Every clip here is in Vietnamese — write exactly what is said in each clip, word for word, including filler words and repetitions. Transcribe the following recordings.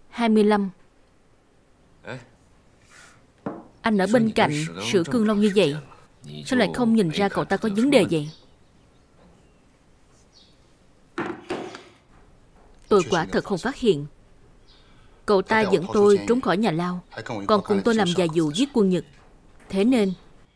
hai mươi lăm. Anh ở bên cạnh Sử Cương Long như vậy, sao lại không nhìn ra cậu ta có vấn đề vậy? Tôi quả thật không phát hiện. Cậu ta dẫn tôi trốn khỏi nhà lao, còn cùng tôi làm vài vụ giết quân Nhật. Thế nên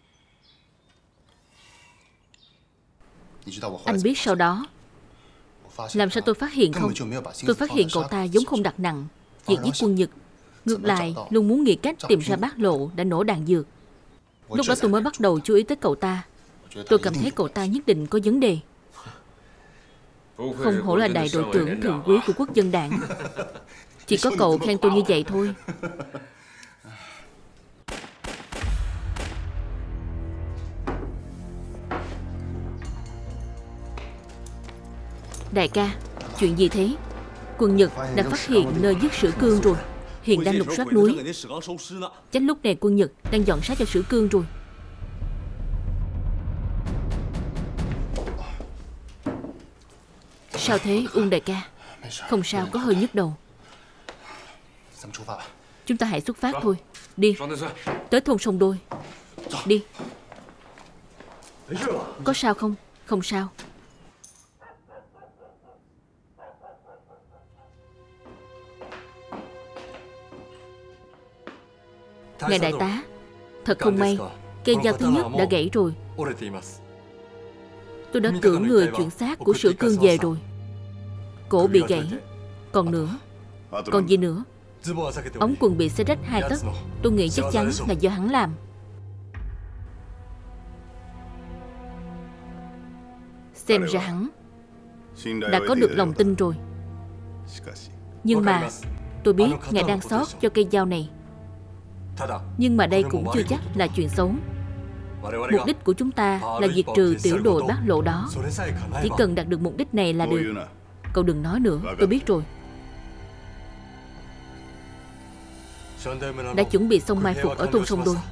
anh biết sau đó làm sao tôi phát hiện không? Tôi phát hiện cậu ta giống không đặt nặng việc giết quân Nhật, ngược lại luôn muốn nghĩ cách tìm ra bác Lộ đã nổ đạn dược. Lúc đó tôi mới bắt đầu chú ý tới cậu ta. Tôi cảm thấy cậu ta nhất định có vấn đề. Không hổ là đại đội trưởng thượng quý của quốc dân đảng. Chỉ có cậu khen tôi như vậy thôi. Đại ca, chuyện gì thế? Quân Nhật đã phát hiện nơi giết Sử Cương rồi, hiện đang lục soát núi. Chắc lúc này quân Nhật đang dọn xác cho Sử Cương rồi. Sao thế Uông đại ca? Không sao, có hơi nhức đầu. Chúng ta hãy xuất phát thôi. Đi, tới thôn Sông Đôi. Đi. Có sao không? Không sao. Ngài đại tá, thật không may, cây dao thứ nhất đã gãy rồi. Tôi đã cử người chuyển xác của Sử Cương về rồi. Cổ bị gãy. Còn nữa. Còn gì nữa? Ống quần bị xé rách hai tấc. Tôi nghĩ chắc chắn là do hắn làm. Xem ra hắn đã có được lòng tin rồi. Nhưng mà tôi biết ngài đang sót cho cây dao này. Nhưng mà đây cũng chưa chắc là chuyện xấu. Mục đích của chúng ta là diệt trừ tiểu đội bác Lộ đó. Chỉ cần đạt được mục đích này là được. Cậu đừng nói nữa, tôi biết rồi. Đã chuẩn bị xong mai phục ở thôn Sông Đôi.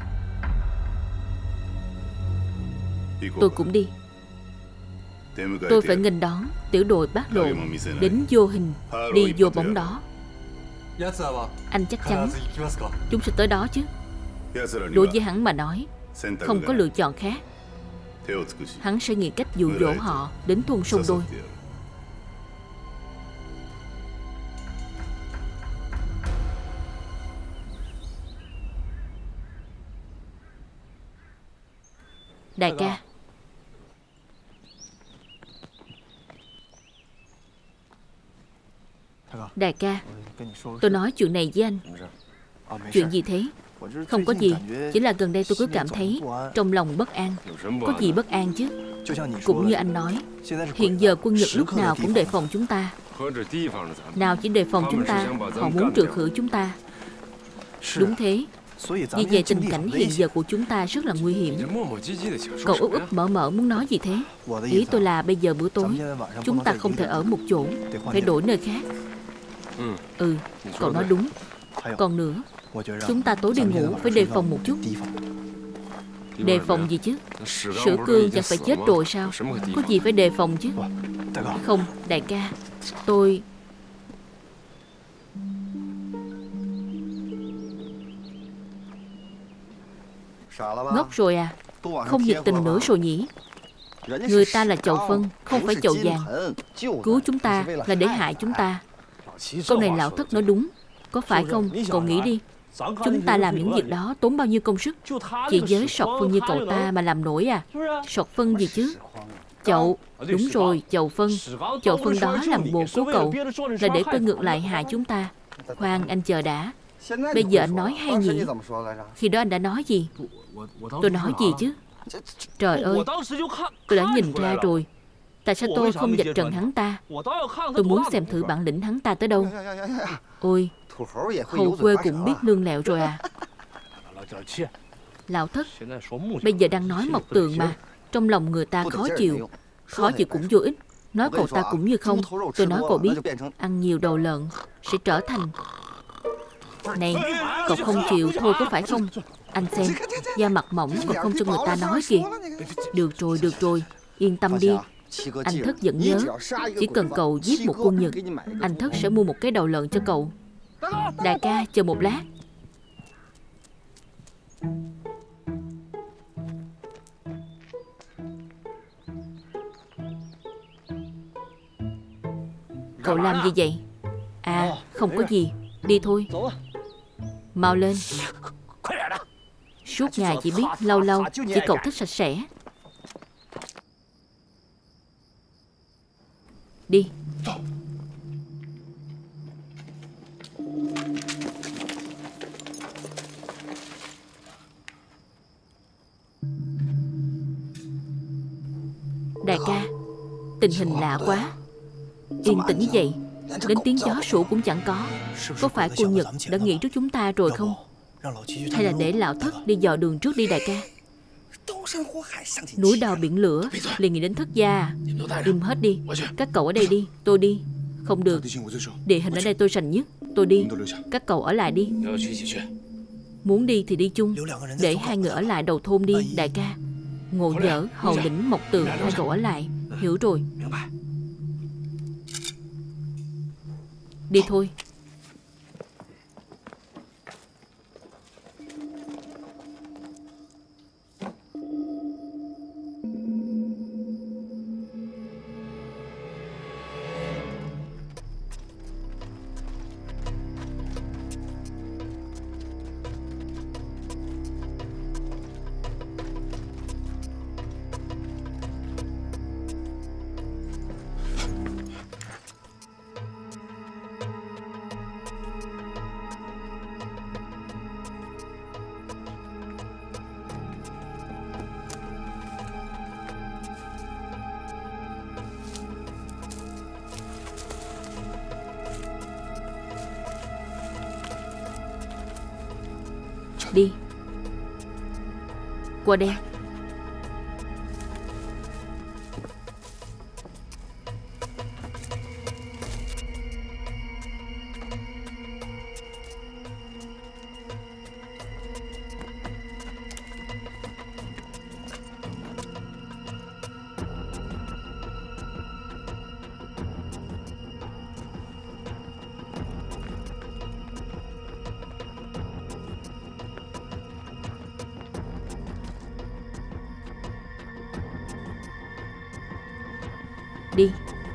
Tôi cũng đi. Tôi phải nghênh đón tiểu đội bác Lộ đến vô hình, đi vô bóng đó. Anh chắc chắn chúng sẽ tới đó chứ. Đối với hắn mà nói, không có lựa chọn khác. Hắn sẽ nghĩ cách dụ dỗ họ đến thôn Sông Đôi. Đại ca, Đại ca, tôi nói chuyện này với anh. Chuyện gì thế? Không có gì, chỉ là gần đây tôi cứ cảm thấy trong lòng bất an. Có gì bất an chứ? Cũng như anh nói, hiện giờ quân Nhật lúc nào cũng đề phòng chúng ta. Nào chỉ đề phòng chúng ta, họ muốn trừ khử chúng ta. Đúng thế. Vì vậy tình cảnh hiện giờ của chúng ta rất là nguy hiểm. Cậu úp úp mở mở muốn nói gì thế? Ý tôi là bây giờ bữa tối chúng ta không thể ở một chỗ, phải đổi nơi khác. Ừ, cậu nói đúng. Còn nữa, chúng ta tối đi ngủ phải đề phòng một chút. Đề phòng gì chứ? Sử Cương chẳng phải chết rồi sao? Có gì phải đề phòng chứ? Không, đại ca, tôi... Ngốc rồi à? Không nhiệt tình nữa rồi nhỉ? Người ta là chầu phân, không phải chầu vàng. Cứu chúng ta là để hại chúng ta. Câu này lão thất nói đúng. Có phải không? Cậu nghĩ đi. Chúng ta làm những việc đó tốn bao nhiêu công sức. Chỉ với sọt phân như cậu ta mà làm nổi à? Sọt phân gì chứ? Chậu. Đúng rồi, chậu phân. Chậu phân đó làm bồ của cậu, là để quay ngược lại hại chúng ta. Khoan, anh chờ đã. Bây giờ anh nói hay nhỉ? Khi đó anh đã nói gì? Tôi nói gì chứ? Trời ơi, tôi đã nhìn ra rồi. Tại sao tôi không vạch trần hắn ta? Tôi muốn xem thử bản lĩnh hắn ta tới đâu. Ôi, hầu quê cũng biết lương lẹo rồi à? Lão thất, bây giờ đang nói Mộc Tường mà. Trong lòng người ta khó chịu. Khó chịu cũng vô ích. Nói cậu ta cũng như không. Tôi nói cậu biết, ăn nhiều đầu lợn sẽ trở thành... Này, cậu không chịu thôi có phải không? Anh xem, da mặt mỏng còn không cho người ta nói kìa. Được rồi, được rồi, yên tâm đi. Anh Thất vẫn nhớ, chỉ cần cậu giết một quân Nhật, anh Thất sẽ mua một cái đầu lợn cho cậu. Đại ca, chờ một lát. Cậu làm gì vậy? À, không có gì. Đi thôi. Mau lên. Suốt ngày chỉ biết lâu lâu. Chỉ cậu thích sạch sẽ. Đi. Đại ca, tình hình lạ quá. Yên tĩnh như vậy, đến tiếng chó sủa cũng chẳng có. Có phải cô Nhật đã nghĩ trước chúng ta rồi không? Hay là để lão thất đi dò đường trước đi đại ca? Núi đao biển lửa, liền nghĩ đến thất gia. Im hết đi. Các cậu ở đây đi, tôi đi. Không được, địa hình ở đây tôi rành nhất. Tôi đi, các cậu ở lại đi. Muốn đi thì đi chung. Để hai người ở lại đầu thôn đi đại ca. Ngộ Dở, Hầu Lĩnh, Mộc Tường, hai cậu ở lại. Hiểu rồi. Đi thôi. Đi. Qua đây. Đi.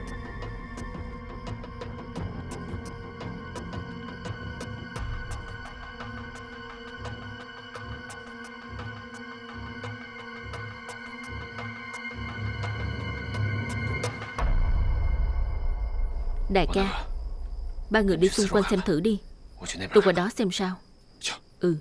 Đại ca, ba người đi xung quanh xem thử đi. Tôi qua đó xem sao. Ừ.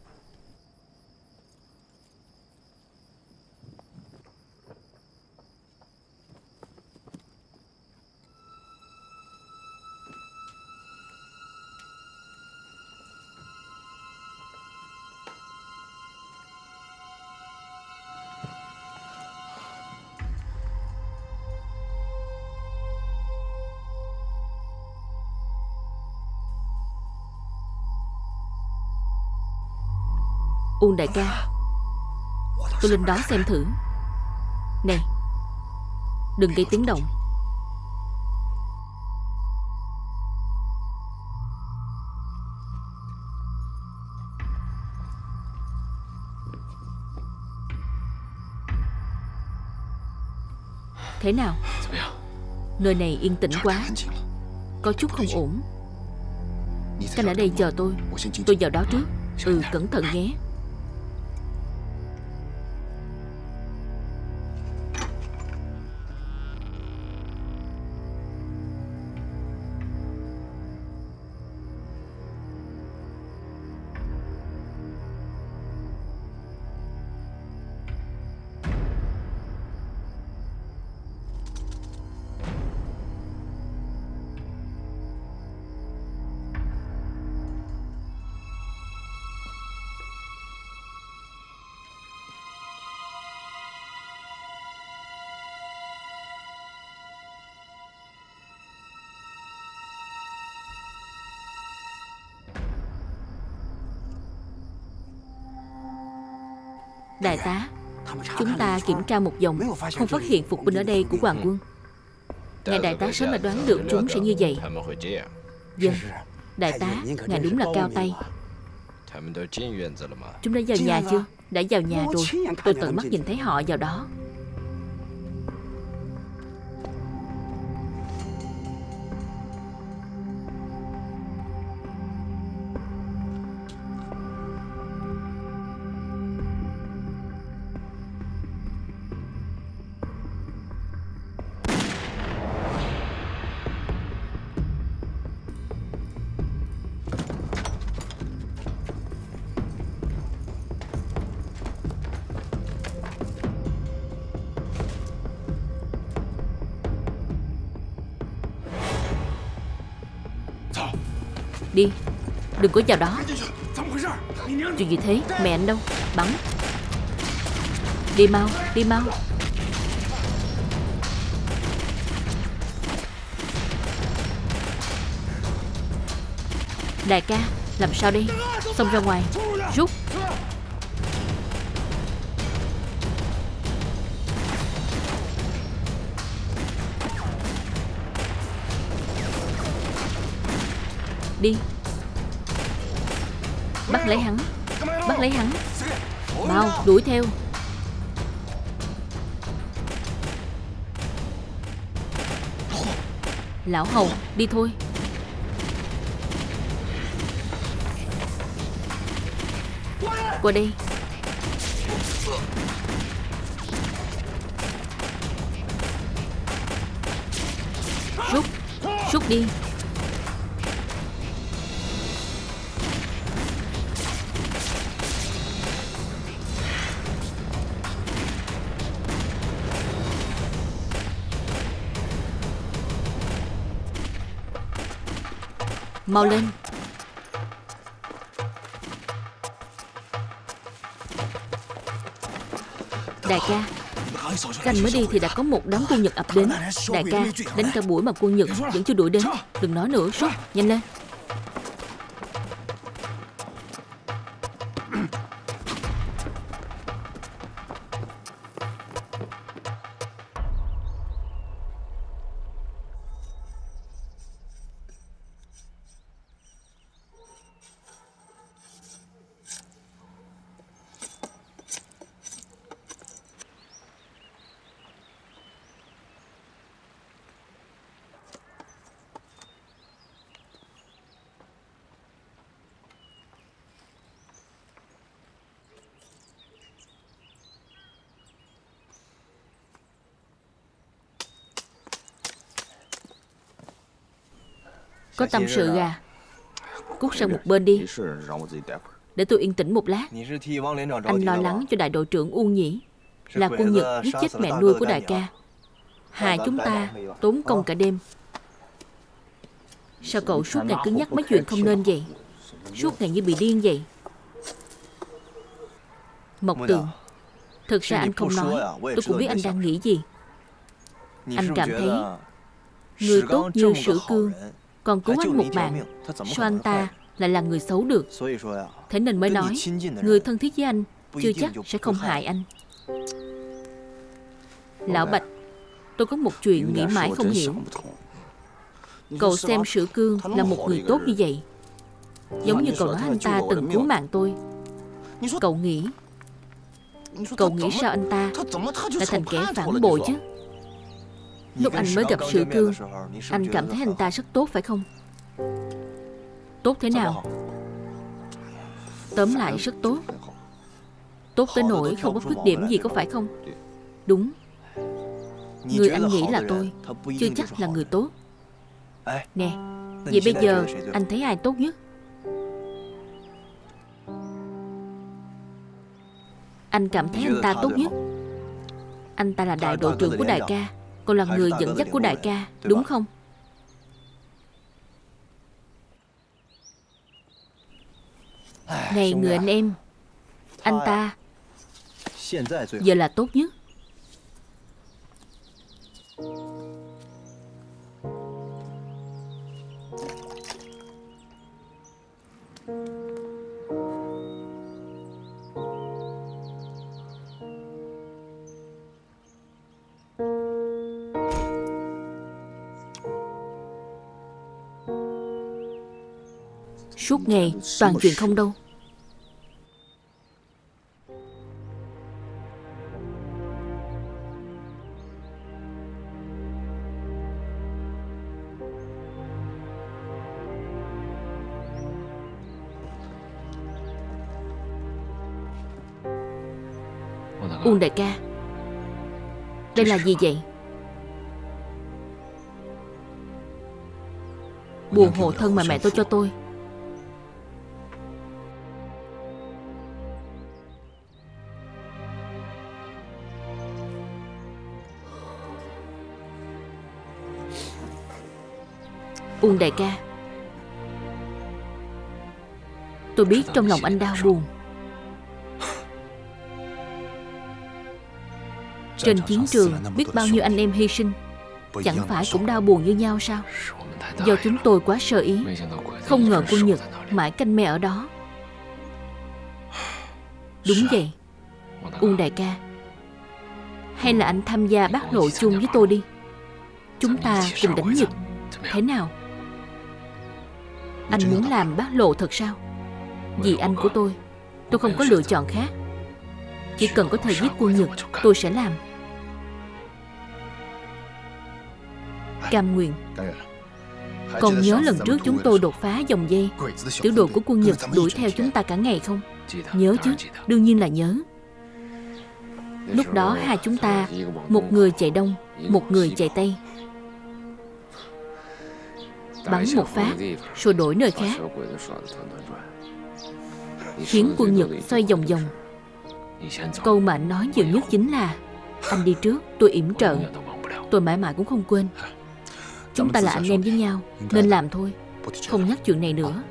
Uông đại ca, tôi lên đó xem thử. Này, đừng gây tiếng động. Thế nào? Nơi này yên tĩnh quá, có chút không ổn. Canh ở đây chờ tôi. Tôi vào đó trước. Ừ, cẩn thận nhé. Đại tá, chúng ta kiểm tra một vòng, không phát hiện phục binh ở đây của Hoàng quân. Ngài đại tá sớm đã đoán được chúng sẽ như vậy. Vâng, Đại tá, ngài đúng là cao tay. Chúng đã vào nhà chưa? Đã vào nhà rồi. Tôi tận mắt nhìn thấy họ vào đó. Đi, đừng có vào đó. Chuyện gì thế? Mẹ anh đâu? Bắn. Đi mau, đi mau. Đại ca, làm sao đây? Xông ra ngoài. Rút. Đi. Bắt lấy hắn. Bắt lấy hắn. Mau, đuổi theo. Lão Hầu, đi thôi. Qua đây. Rút. Rút đi. Mau lên. Đại ca, canh mới đi thì đã có một đám quân Nhật ập đến. Đại ca, đánh cả buổi mà quân Nhật vẫn chưa đuổi đến. Đừng nói nữa, rút, nhanh lên. Có tâm sự à? Cút sang một bên đi, để tôi yên tĩnh một lát. Anh lo lắng cho đại đội trưởng Uông nhỉ? Là quân Nhật giết chết mẹ nuôi của đại ca, hại chúng ta tốn công cả đêm. Sao cậu suốt ngày cứ nhắc mấy chuyện không nên vậy? Suốt ngày như bị điên vậy. Mộc Tường, thực ra anh không nói, tôi cũng biết anh đang nghĩ gì. Anh cảm thấy người tốt như Sử Cương còn cứu anh một mạng, sao anh ta lại là người xấu được? Thế nên mới nói, người thân thiết với anh chưa chắc sẽ không hại anh. Lão Bạch, tôi có một chuyện nghĩ mãi không hiểu. Cậu xem Sử Cương là một người tốt như vậy, giống như cậu nói anh ta từng cứu mạng tôi. Cậu nghĩ Cậu nghĩ sao anh ta lại thành kẻ phản bội chứ? Lúc anh mới gặp Sử Cương, anh cảm thấy anh ta rất tốt phải không? Tốt thế nào? Tóm lại rất tốt. Tốt tới nỗi không có khuyết điểm gì có phải không? Đúng. Người anh nghĩ là tôi chưa chắc là người tốt. Nè, vậy bây giờ anh thấy ai tốt nhất? Anh cảm thấy anh ta tốt nhất. Anh ta là đại đội trưởng của đại ca, còn là người dẫn dắt của đại ca, đúng không? Này người anh em, anh ta giờ là tốt nhất. Suốt ngày toàn chuyện không đâu. Uông đại ca, đây là gì vậy? Bùa hộ thân mà mẹ tôi cho tôi. Uông đại ca, tôi biết trong lòng anh đau buồn. Trên chiến trường biết bao nhiêu anh em hy sinh, chẳng phải cũng đau buồn như nhau sao? Do chúng tôi quá sơ ý, không ngờ quân Nhật mãi canh me ở đó. Đúng vậy, Uông đại ca, hay là anh tham gia bát lộ chung với tôi đi. Chúng ta cùng đánh Nhật, thế nào? Anh muốn làm bát lộ thật sao? Vì anh của tôi, tôi không có lựa chọn khác. Chỉ cần có thể giết quân Nhật, tôi sẽ làm. Cam nguyện. Còn nhớ lần trước chúng tôi đột phá dòng dây, tiểu đội của quân Nhật đuổi theo chúng ta cả ngày không? Nhớ chứ, đương nhiên là nhớ. Lúc đó hai chúng ta, một người chạy đông, một người chạy tây, bắn một phát rồi đổi nơi khác, khiến quân Nhật xoay vòng vòng. Câu mà anh nói nhiều nhất chính là anh đi trước, tôi yểm trợ. Tôi mãi mãi cũng không quên. Chúng ta là anh em với nhau, nên làm thôi, không nhắc chuyện này nữa.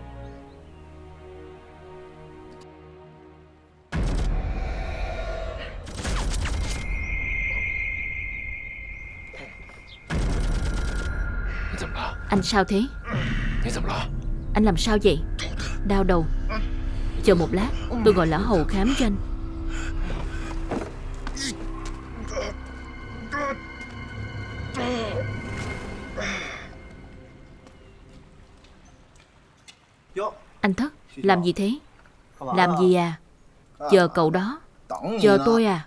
Anh sao thế? Anh làm sao vậy? Đau đầu. Chờ một lát, tôi gọi lão hầu khám cho anh. Anh Thất, làm gì thế? Làm gì à? Chờ cậu đó. Chờ tôi à?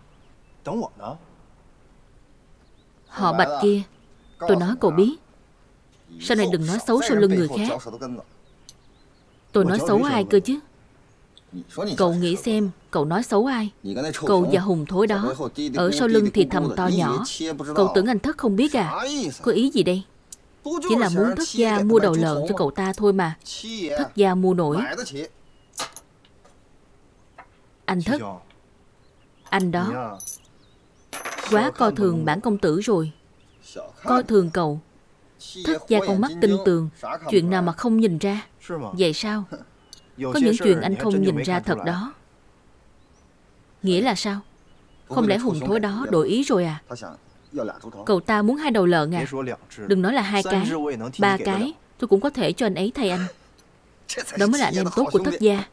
Họ Bạch kia, tôi nói cậu biết, sau này đừng nói xấu sau lưng người khác. Tôi nói xấu ai cơ chứ? Cậu nghĩ xem, cậu nói xấu ai? Cậu và hùng thối đó, ở sau lưng thì thầm to nhỏ. Cậu tưởng anh Thất không biết à? Có ý gì đây? Chỉ là muốn Thất gia mua đầu lợn cho cậu ta thôi mà. Thất gia mua nổi. Anh Thất, anh đó quá coi thường bản công tử rồi. Coi thường cậu. Thất gia con mắt tinh tường, chuyện nào mà không nhìn ra. Vậy sao? Có những chuyện anh không nhìn ra thật đó. Nghĩa là sao? Không lẽ hùng thối đó đổi ý rồi à? Cậu ta muốn hai đầu lợn à? Đừng nói là hai cái, ba cái, tôi cũng có thể cho anh ấy thay anh. Đó mới là anh em tốt của Thất gia.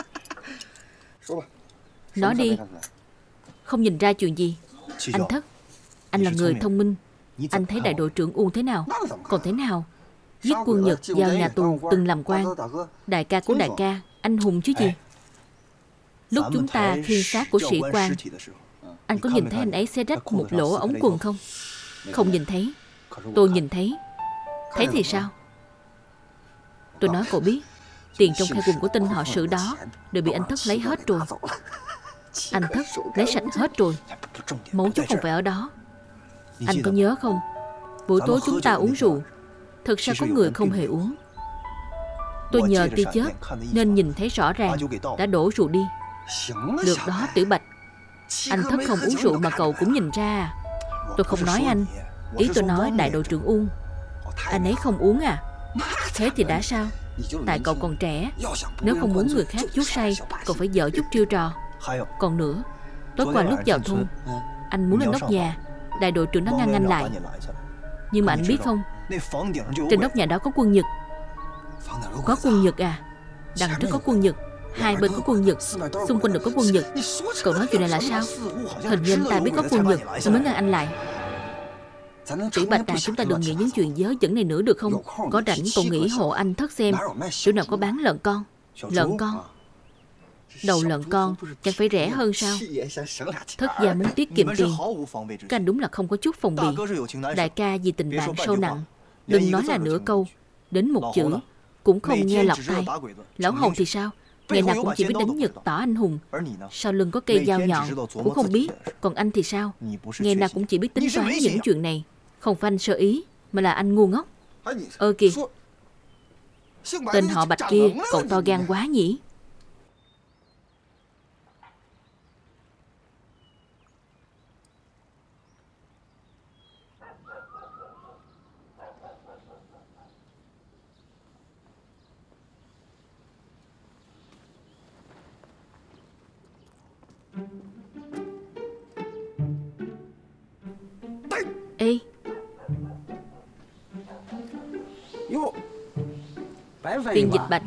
Nói đi. Không nhìn ra chuyện gì. Anh Thất, anh là người thông minh. Anh thấy đại đội trưởng Uông thế nào? Còn thế nào? Giết quân Nhật vào nhà tù, từng làm quan. Đại ca của đại ca, anh hùng chứ gì. Lúc chúng ta khiêng xác của sĩ quan, anh có nhìn thấy anh ấy xé rách một lỗ ống quần không? Không nhìn thấy. Tôi nhìn thấy. Thấy thì sao? Tôi nói cậu biết, tiền trong khe quần của tên họ Sử đó đều bị anh Thất lấy hết rồi. Anh Thất lấy sạch hết rồi. Mấu chốt không phải ở đó. Anh có nhớ không? Buổi tối chúng ta uống rượu, thực ra có người không hề uống. Tôi nhờ tia chớp nên nhìn thấy rõ ràng, đã đổ rượu đi. Được đó Tiểu Bạch, anh Thất không uống rượu mà cậu cũng nhìn ra à? Tôi không nói anh. Ý tôi nói đại đội trưởng Uông, anh ấy không uống à? Thế thì đã sao? Tại cậu còn trẻ, nếu không muốn người khác chuốc say, cậu phải dở chút chiêu trò. Còn nữa, tối qua lúc vào thôn, anh muốn lên nóc nhà, đại đội trưởng đã ngăn anh lại. Nhưng mà anh biết không, trên nóc nhà đó có quân Nhật. Có quân Nhật à? Đằng trước có quân Nhật, hai bên có quân Nhật, xung quanh đều có quân Nhật. Cậu nói chuyện này là sao? Hình như anh ta biết có quân Nhật nên mới ngăn anh lại. Tiểu Bạch à, chúng ta đừng nghĩ những chuyện dớ dẫn này nữa được không? Có rảnh cậu nghĩ hộ anh thất xem chỗ nào có bán lợn con. Lợn con? Đầu lợn con chẳng phải rẻ hơn sao? Thất gia muốn tiết kiệm tiền. Các anh đúng là không có chút phòng bị. Đại ca vì tình bạn sâu nặng, đừng nói là nửa câu, đến một chữ cũng không nghe lọt tai. Lão Hồng thì sao? Ngày nào cũng chỉ biết đánh Nhật tỏ anh hùng, sau lưng có cây dao nhọn cũng không biết. Còn anh thì sao? Ngày nào cũng chỉ biết tính toán những chuyện này. Không phải anh sơ ý, mà là anh ngu ngốc. Ơ kìa, tên họ Bạch kia, cậu to gan quá nhỉ? Ê, Phiên Dịch Bạch.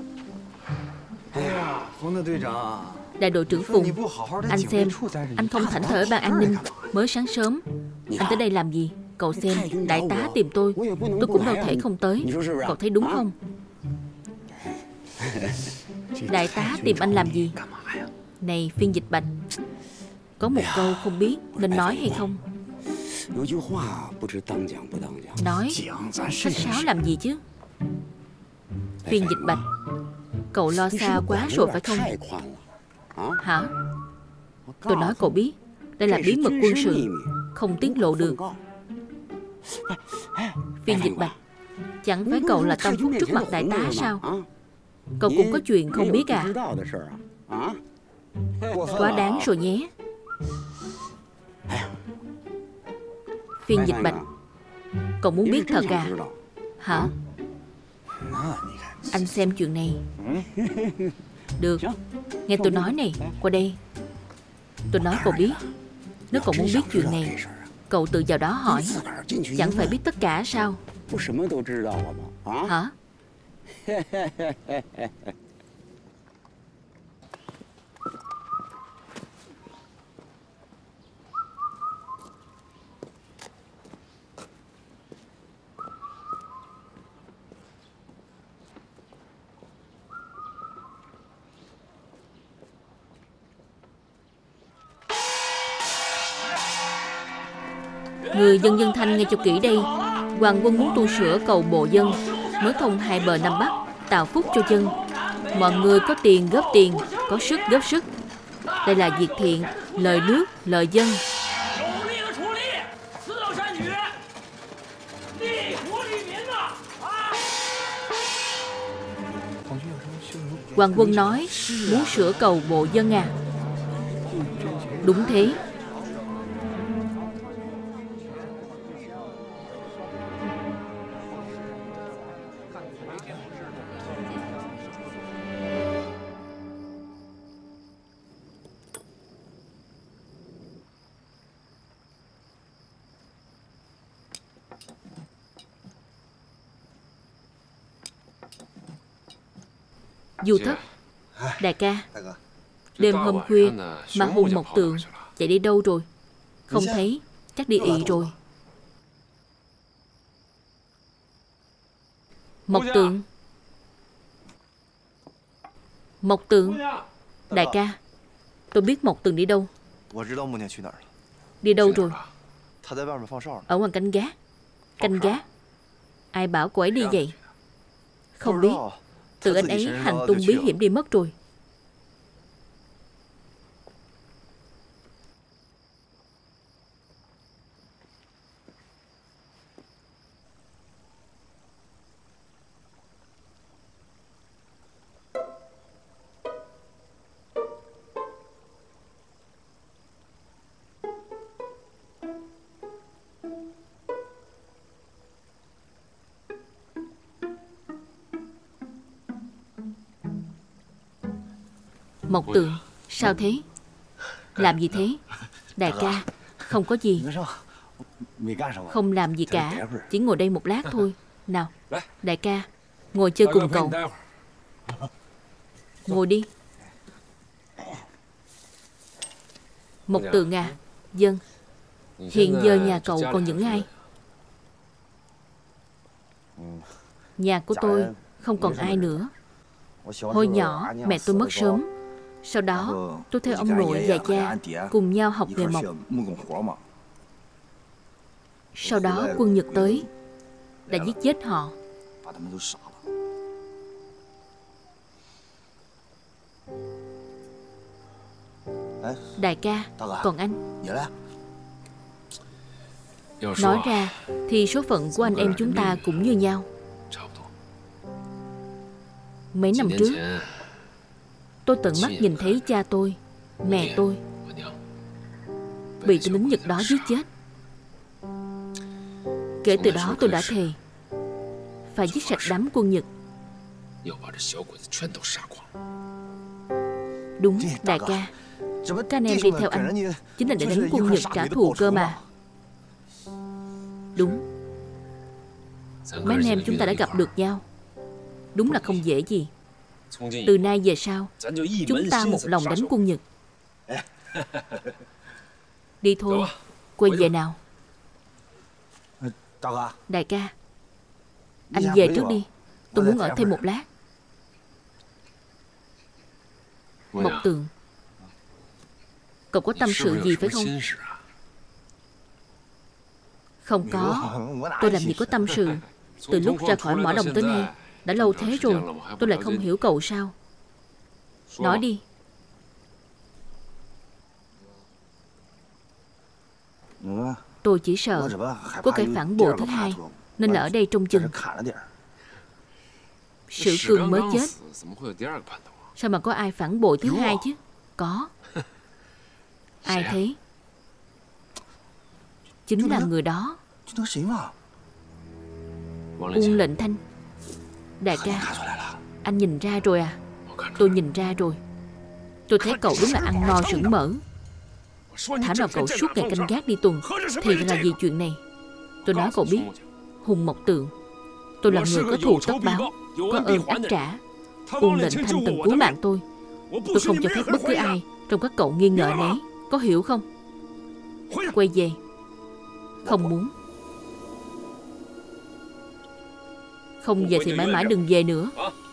Đại đội trưởng Phùng, anh xem, anh không thảnh thơi ở ban an ninh. Mới sáng sớm anh tới đây làm gì? Cậu xem, đại tá tìm tôi, tôi cũng đâu thể không tới. Cậu thấy đúng không? Đại tá tìm anh làm gì? Này Phiên Dịch Bạch, có một câu không biết nên nói hay không? Nói, khách sáo làm gì chứ? Phiên Dịch Bạch, cậu lo xa quá rồi phải không? Hả? Tôi nói cậu biết, đây là bí mật quân sự, không tiết lộ được. Phiên Dịch Bạch, chẳng phải cậu là tâm phúc trước mặt đại tá sao? Cậu cũng có chuyện không biết à? Quá đáng rồi nhé. Phiên Dịch Bạch, cậu muốn biết thật à? Hả? Anh xem chuyện này. Được, nghe tôi nói này, qua đây. Tôi nói cậu biết, nếu cậu muốn biết chuyện này, cậu tự vào đó hỏi. Chẳng phải biết tất cả sao? Hả? Người dân Dân Thanh nghe cho kỹ đây. Hoàng quân muốn tu sửa cầu Bộ Dân, nối thông hai bờ Nam Bắc, tạo phúc cho dân. Mọi người có tiền góp tiền, có sức góp sức. Đây là việc thiện, lợi nước, lợi dân. Hoàng quân nói muốn sửa cầu Bộ Dân à? Đúng thế. Du Thất, đại ca, đêm hôm khuya mà Hùng Mộc Tượng chạy đi đâu rồi? Không thấy, chắc đi ị rồi. Mộc Tượng, Mộc Tượng, đại ca, tôi biết Mộc Tượng đi đâu. Đi đâu rồi? Ở ngoài canh gác. Canh gác? Ai bảo cô ấy đi vậy? Không biết. Tự anh ấy hành tung bí hiểm đi mất rồi. Mộc Tượng, sao thế? Làm gì thế? Đại ca, không có gì. Không làm gì cả, chỉ ngồi đây một lát thôi. Nào, đại ca, ngồi chơi cùng cậu. Ngồi đi. Mộc Tượng à, dân, hiện giờ nhà cậu còn những ai? Nhà của tôi không còn ai nữa. Hồi nhỏ mẹ tôi mất sớm. Sau đó tôi theo ông nội và cha cùng nhau học nghề mộc. Sau đó quân Nhật tới đã giết chết họ. Đại ca, còn anh? Nói ra thì số phận của anh em chúng ta cũng như nhau. Mấy năm trước, tôi tận mắt nhìn thấy cha tôi, mẹ tôi bị tên lính Nhật đó giết chết. Kể từ đó tôi đã thề phải giết sạch đám quân Nhật. Đúng, đại ca, các anh em đi theo anh chính là để đánh quân Nhật trả thù cơ mà. Đúng, mấy anh em chúng ta đã gặp được nhau. Đúng là không dễ gì. Từ nay về sau, chúng ta một lòng đánh quân Nhật. Đi thôi, quay về nào. Đại ca, anh về trước đi. Tôi muốn ở thêm một lát. Mộc Tường, cậu có tâm sự gì phải không? Không có. Tôi làm gì có tâm sự. Từ lúc ra khỏi mỏ đồng tới nay đã lâu thế rồi, tôi lại không hiểu cậu sao. Nói đi. Tôi chỉ sợ có kẻ phản bội thứ hai, nên là ở đây trông chừng. Sử Cương mới chết, sao mà có ai phản bội thứ hai chứ? Có. Ai thế? Chính là người đó, Uông Lệnh Thanh. Đại ca, anh nhìn ra rồi à? Tôi nhìn ra rồi. Tôi thấy cậu đúng là ăn no sững mỡ. Thả nào cậu suốt ngày canh gác đi tuần, thì là vì chuyện này. Tôi nói cậu biết, Hùng Mộc Tượng, tôi là người có thù tất báo, có ơn ác trả. Uông Lệnh Thanh từng cứu mạng tôi. Tôi không cho phép bất cứ ai trong các cậu nghi ngờ nấy. Có hiểu không? Quay về. Không muốn. Không về thì mãi mãi đừng về nữa.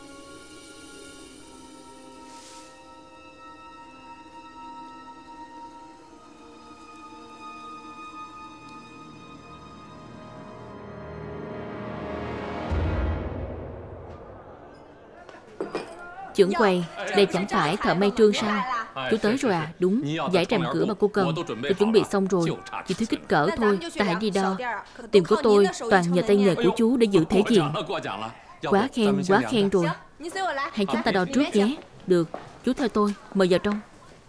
Trưởng quầy, đây chẳng phải thợ may trương sao? Chú tới rồi à? Đúng, giải rèm cửa mà cô cần tôi chuẩn bị xong rồi, chỉ thiếu kích cỡ thôi. Ta hãy đi đo. Tiền của tôi toàn nhờ tay nghề của chú để giữ thể diện. Quá khen, quá khen rồi. Hay chúng ta đo trước nhé. Được, chú theo tôi, mời vào trong.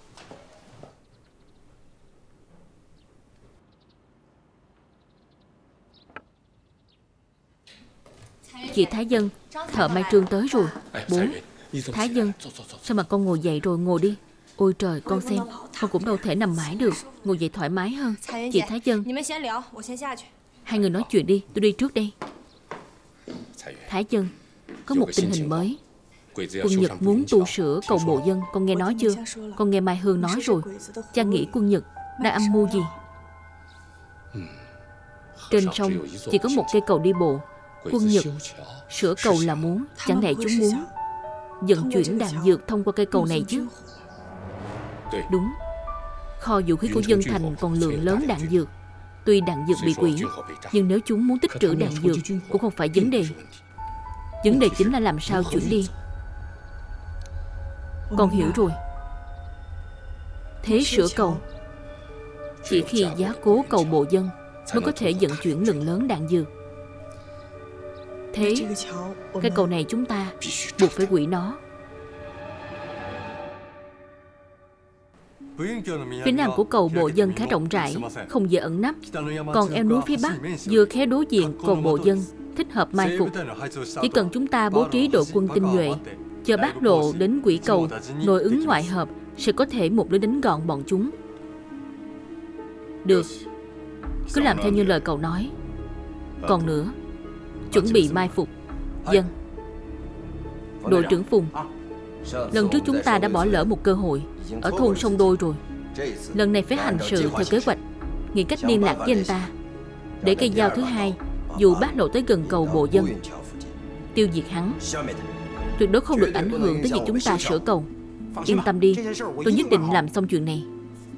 Chị Thái Dân, thợ may trương tới rồi. Bố, Thái Dân, sao mà con ngồi dậy rồi, ngồi đi. Ôi trời, con xem, con cũng đâu thể nằm mãi được. Ngồi dậy thoải mái hơn. Chị Thái Dân, hai người nói chuyện đi, tôi đi trước đây. Thái Dân, có một tình hình mới. Quân Nhật muốn tu sửa cầu Mộ Dân, con nghe nói chưa? Con nghe Mai Hương nói rồi. Cha nghĩ quân Nhật đang âm mưu gì? Trên sông chỉ có một cây cầu đi bộ. Quân Nhật sửa cầu là muốn, chẳng lẽ chúng muốn vận chuyển đạn dược thông qua cây cầu này chứ? Đúng. Kho vũ khí của dân thành còn lượng lớn đạn dược. Tuy đạn dược bị hủy, nhưng nếu chúng muốn tích trữ đạn dược cũng không phải vấn đề. Vấn đề chính là làm sao chuyển đi. Con hiểu rồi. Thế sửa cầu, chỉ khi giá cố cầu Bộ Dân mới có thể vận chuyển lượng lớn đạn dược. Thế cái cầu này chúng ta buộc phải hủy nó. Phía nam của cầu Bộ Dân khá rộng rãi, không dễ ẩn nấp. Còn eo núi phía bắc vừa khé đối diện cầu Bộ Dân, thích hợp mai phục. Chỉ cần chúng ta bố trí đội quân tinh nhuệ, chờ bác lộ đến quỹ cầu, nội ứng ngoại hợp, sẽ có thể một lưới đánh gọn bọn chúng. Được, cứ làm theo như lời cậu nói. Còn nữa, chuẩn bị mai phục. Dân. Đội trưởng Phùng, lần trước chúng ta đã bỏ lỡ một cơ hội ở thôn Sông Đôi rồi. Lần này phải hành sự theo kế hoạch, nghĩ cách liên lạc với anh ta, để cây dao thứ hai dù bác lộ tới gần cầu Bộ Dân, tiêu diệt hắn. Tuyệt đối không được ảnh hưởng tới việc chúng ta sửa cầu. Yên tâm đi, tôi nhất định làm xong chuyện này.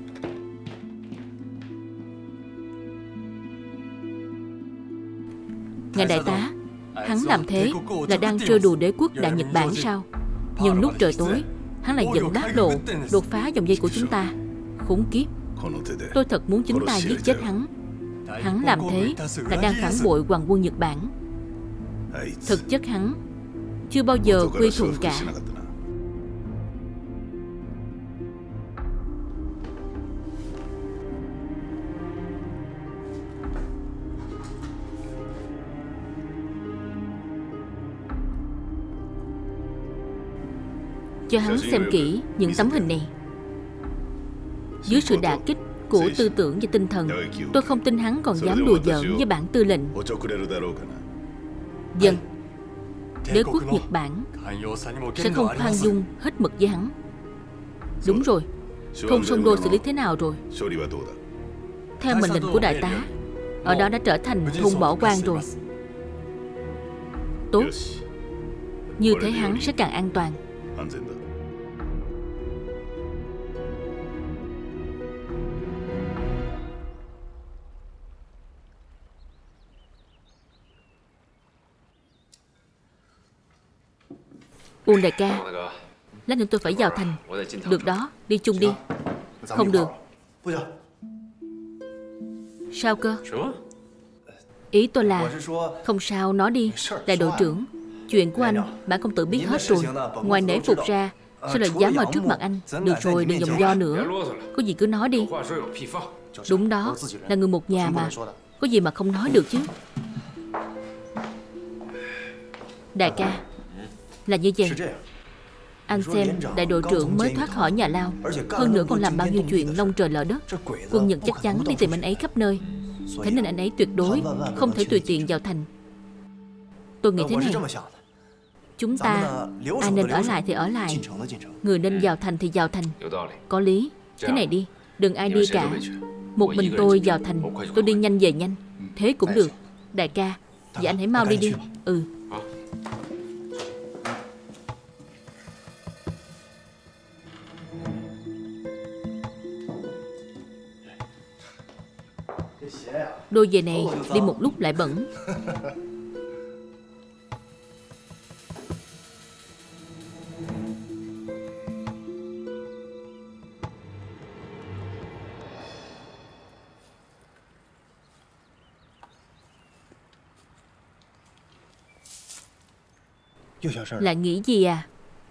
Ngài đại tá, hắn làm thế là đang trêu đùa đế quốc Đại Nhật Bản sao? Nhưng lúc trời tối, hắn lại dẫn bác lộ đột phá dòng dây của chúng ta. Khốn kiếp. Tôi thật muốn chúng ta giết chết hắn. Hắn làm thế là đang phản bội hoàng quân Nhật Bản. Thực chất hắn chưa bao giờ quy thuận cả. Cho hắn xem kỹ những tấm hình này. Dưới sự đả kích của tư tưởng và tinh thần, tôi không tin hắn còn dám đùa giỡn với bản tư lệnh. Dân, đế quốc Nhật Bản sẽ không khoan dung hết mực với hắn. Đúng rồi, thôn Sông Đô xử lý thế nào rồi? Theo mệnh lệnh của đại tá, ở đó đã trở thành thôn bỏ hoang rồi. Tốt, như thế hắn sẽ càng an toàn. Uông đại ca, lát nữa tôi phải vào thành. Được đó, đi chung đi. Không được. Sao cơ? Ý tôi là không sao, nói đi. Đại đội trưởng, chuyện của anh bản công tử biết hết rồi. Ngoài nể phục ra, sao lại dám ở trước mặt anh? Được rồi, đừng vòng vo nữa. Có gì cứ nói đi. Đúng đó, là người một nhà mà. Có gì mà không nói được chứ. Đại ca, là như vậy. Anh xem, đại đội trưởng mới thoát khỏi nhà lao, hơn nữa còn làm bao nhiêu chuyện lông trời lở đất. Quân Nhật chắc chắn đi tìm anh ấy khắp nơi. Thế nên anh ấy tuyệt đối không thể tùy tiện vào thành. Tôi nghĩ thế này, chúng ta ai nên ở lại thì ở lại, người nên vào thành thì vào thành. Có lý. Thế này đi, đừng ai đi cả. Một mình tôi vào thành, tôi đi nhanh về nhanh. Thế cũng được. Đại ca, vậy anh hãy mau đi đi. Ừ. Đôi giày này đi một lúc lại bẩn. Lại nghĩ gì à?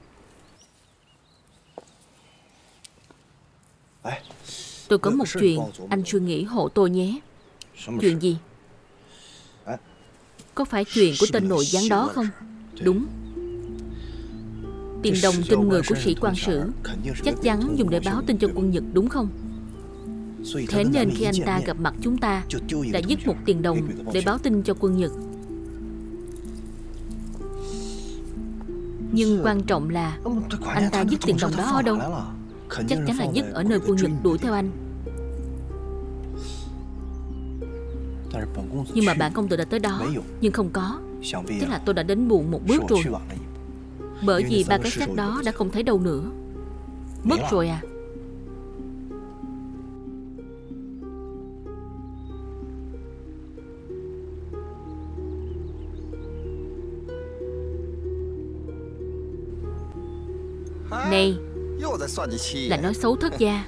Tôi có một chuyện, anh suy nghĩ hộ tôi nhé. Chuyện gì? Có phải chuyện của tên nội gián đó không? Đúng. Tiền đồng trên người của sĩ quan sử chắc chắn dùng để báo tin cho quân Nhật, đúng không? Thế nên khi anh ta gặp mặt chúng ta đã giết một tiền đồng để báo tin cho quân Nhật. Nhưng quan trọng là anh ta giết tiền đồng đó ở đâu? Chắc chắn là giết ở nơi quân Nhật đuổi theo anh. Nhưng mà bạn công tử đã tới đó, nhưng không có. Chắc là tôi đã đến muộn một bước rồi. Bởi vì ba cái xác đó đã không thấy đâu nữa. Mất rồi à? Này, là nói xấu thất gia.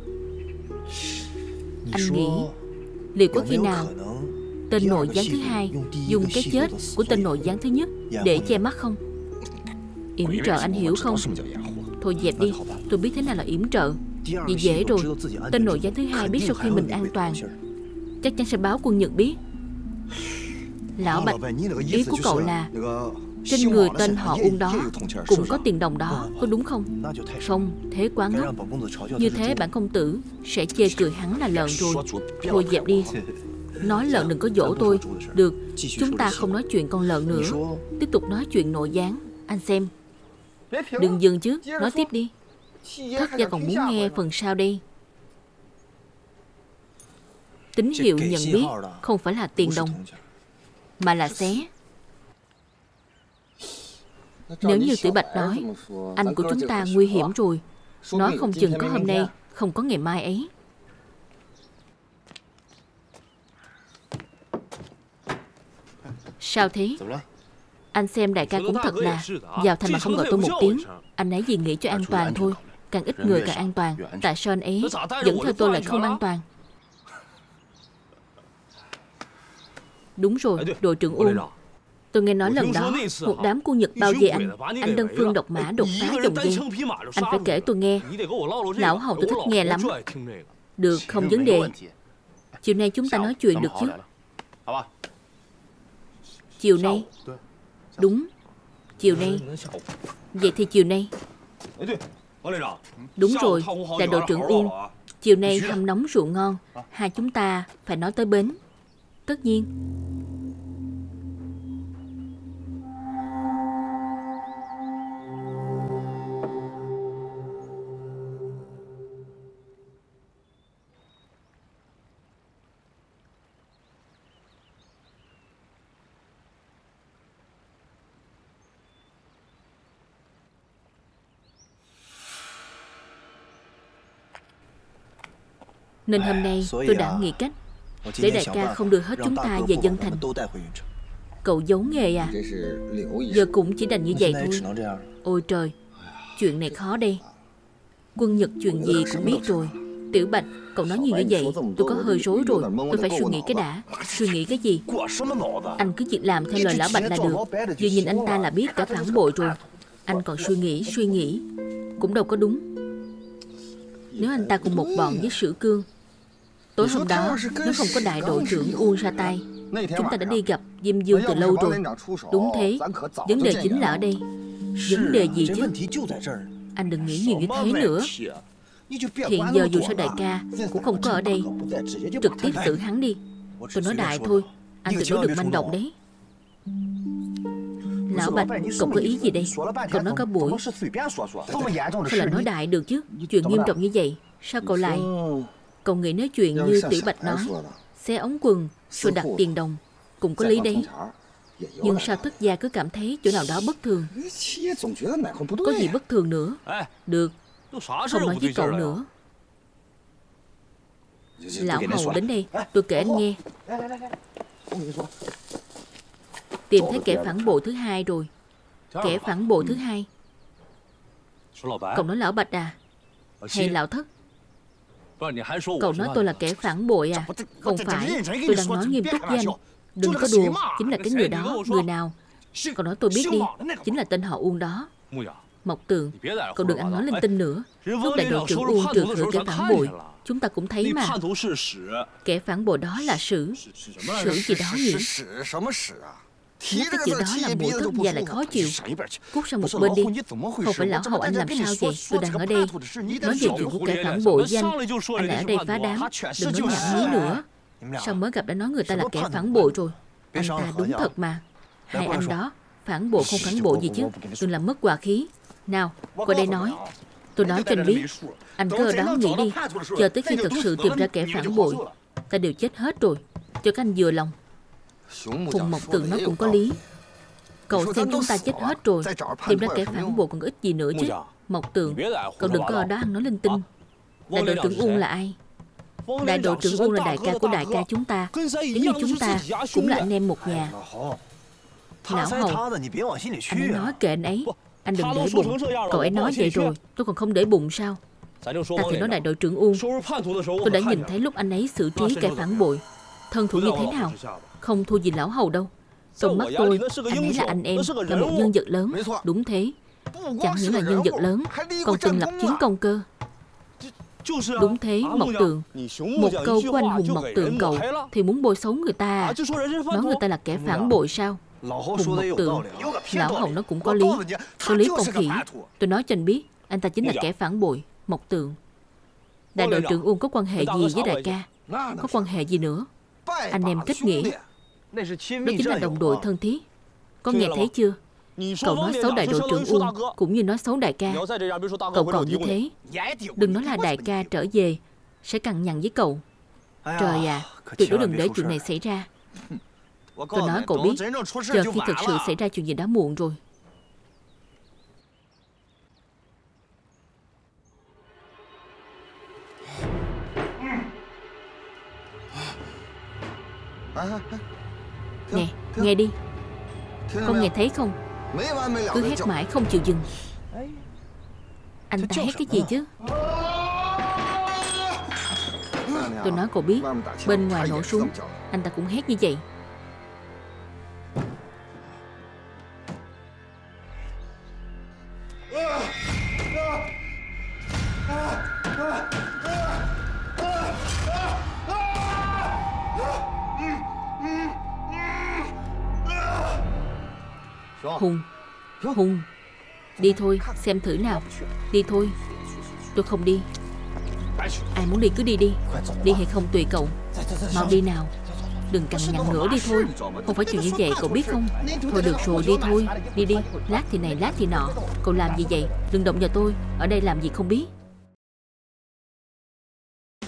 Anh nghĩ liệu có khi nào tên nội gián thứ hai dùng cái chết của tên nội gián thứ nhất để che mắt không? Yểm trợ, anh hiểu không? Thôi dẹp đi, tôi biết thế nào là yểm trợ. Vậy dễ rồi. Tên nội gián thứ hai biết sau khi mình an toàn chắc chắn sẽ báo quân Nhật biết. Lão Bạch, ý của cậu là trên người tên họ Uông đó cũng có tiền đồng đó, có đúng không? Không, thế quá ngốc. Như thế bản công tử sẽ chê cười hắn là lợn rồi. Thôi dẹp đi. Nói lợn đừng có dỗ tôi. Được, chúng ta không nói chuyện con lợn nữa. Tiếp tục nói chuyện nội gián. Anh xem. Đừng dừng chứ, nói tiếp đi. Thất gia còn muốn nghe phần sau đây. Tín hiệu nhận biết không phải là tiền đồng. mà là xé. Nếu như Tiểu Bạch nói anh của chúng ta nguy hiểm rồi, nói không chừng có hôm nay, không có ngày mai ấy. Sao thế? Anh xem đại ca cũng thật là vào thành mà không gọi tôi một tiếng. Anh ấy gì nghĩ cho an toàn thôi. Càng ít người càng an toàn. Tại sao anh ấy dẫn theo tôi lại không an toàn? Đúng rồi, đội trưởng Uông. Tôi nghe nói lần đó một đám quân Nhật bao vây anh. Anh đơn phương độc mã đột phá dòng dây. Anh phải kể tôi nghe. Lão Hầu tôi thích nghe lắm. Được, không vấn đề. Chiều nay chúng ta nói chuyện được chứ? Chiều nay? Đúng, chiều nay. Vậy thì chiều nay. Đúng rồi, đại đội trưởng Uông. Chiều nay hâm nóng rượu ngon. Hai chúng ta phải nói tới bến. Tất nhiên. Nên hôm nay tôi đã nghĩ cách để đại ca không đưa hết chúng ta về dân thành. Cậu giấu nghề à? Giờ cũng chỉ đành như vậy thôi. Ôi trời, chuyện này khó đây. Quân Nhật chuyện gì cũng biết rồi. Tiểu Bạch, cậu nói nhiều như vậy tôi có hơi rối rồi. Tôi phải suy nghĩ cái đã. Suy nghĩ cái gì? Anh cứ việc làm theo lời lão Bạch là được. Vừa nhìn anh ta là biết cả phản bội rồi. Anh còn suy nghĩ, suy nghĩ cũng đâu có đúng. Nếu anh ta cùng một bọn với Sử Cương, tối hôm đó nếu không có đại đội trưởng Uông ra tay, chúng ta đã đi gặp Diêm Dương từ lâu rồi. Đúng thế, vấn đề chính là ở đây. Vấn đề gì chứ? Anh đừng nghĩ nhiều như thế nữa. Hiện giờ dù sao đại ca cũng không có ở đây, trực tiếp xử hắn đi. Tôi nói đại thôi, anh tuyệt đối đừng manh động đấy. Lão Bạch, cậu có ý gì đây? Cậu nói cả buổi, sao lại nói đại được chứ? Chuyện nghiêm trọng như vậy, sao cậu lại? Cậu nghĩ nói chuyện như Tiểu Bạch nói, xé ống quần rồi đặt tiền đồng, cũng có lý đấy. Nhưng sao Tất Gia cứ cảm thấy chỗ nào đó bất thường? Có gì bất thường nữa? Được, không nói với cậu nữa. Lão Hầu đến đây, tôi kể anh nghe. Tìm thấy kẻ phản bội thứ hai rồi. Kẻ phản bội thứ hai. Cậu nói Lão Bạch à? Hay Lão Thất? Cậu nói tôi là kẻ phản bội à? Không phải, tôi đang nói nghiêm túc với anh. Đừng có đùa, chính là cái người đó. Người nào? Cậu nói tôi biết đi. Chính là tên họ Uông đó. Mộc Tường, cậu đừng ăn nói linh tinh nữa. Lúc đại đội trưởng Uông trừ khử kẻ phản bội, chúng ta cũng thấy mà. Kẻ phản bội đó là Sử. Sử gì đó nhỉ? Nhắc cái chữ đó làm mũi Tất Gia lại khó chịu. Cút sang một bên đi. Không phải Lão Hầu anh làm sao vậy? Tôi đang ở đây nói về chuyện của kẻ phản bội danh. Anh lại ở đây phá đám. Đừng nói nhảm nhí nữa. Sao mới gặp đã nói người ta là kẻ phản bội rồi? Anh ta đúng thật mà. Hai anh đó phản bội không phản bội gì chứ? Đừng làm mất hòa khí. Nào, qua đây nói. Tôi nói cho anh biết. Anh cứ ở đó nghĩ đi. Chờ tới khi thực sự tìm ra kẻ phản bội, ta đều chết hết rồi. Cho các anh vừa lòng. Phùng Mộc Tường nói cũng có lý. Cậu xem chúng ta chết hết rồi, tìm ra kẻ phản bội còn ít gì nữa chứ. Mộc Tường, cậu đừng có ở đó ăn nói linh tinh. Đại đội trưởng Uông là ai? Đại đội trưởng Uông là đại ca của đại ca chúng ta. Giống như chúng ta cũng là anh em một nhà. Lão Hầu, anh ấy nói kệ anh ấy. Anh đừng để bụng. Cậu ấy nói vậy rồi, tôi còn không để bụng sao? Ta thì nói đại đội trưởng Uông. Tôi đã nhìn thấy lúc anh ấy xử trí kẻ phản bội. Thân thủ như thế nào? Không thua gì Lão Hầu đâu. Trong mắt tôi, anh ấy là anh em, là một nhân vật lớn. Đúng thế. Chẳng những là nhân vật lớn, còn từng lập chiến công cơ. Đúng thế, Mộc Tường. Một câu của anh hùng Mộc Tường cậu thì muốn bôi xấu người ta à? Nói người ta là kẻ phản bội sao? Hùng Mộc Tường, Lão Hầu nó cũng có lý. Có lý con khỉ. Tôi nói cho anh biết, anh ta chính là kẻ phản bội. Mộc Tường. Đại đội trưởng Uông có quan hệ gì với đại ca? Có quan hệ gì nữa? Anh em kết nghĩa. Đó chính là đồng đội thân thiết. Có nghe thấy chưa? Cậu nói xấu đại đội trưởng Uông cũng như nói xấu đại ca. Cậu còn như thế, đừng nói là đại ca trở về sẽ cằn nhằn với cậu. Trời à, tuyệt đối đừng để chuyện này xảy ra. Tôi nói cậu biết, chờ khi thực sự xảy ra chuyện gì đã muộn rồi. Nè, nghe đi. Con nghe thấy không? Cứ hét mãi không chịu dừng. Anh ta hét cái gì chứ? Tôi nói cậu biết, bên ngoài nổ súng, anh ta cũng hét như vậy. Hùng, Hùng, đi thôi, xem thử nào. Đi thôi. Tôi không đi. Ai muốn đi cứ đi đi. Đi hay không tùy cậu. Mau đi nào. Đừng cằn nhằn nữa, đi thôi. Không phải chuyện như vậy, cậu biết không? Thôi được rồi, đi thôi. Đi đi, lát thì này lát thì nọ. Cậu làm gì vậy? Đừng động vào tôi. Ở đây làm gì không biết.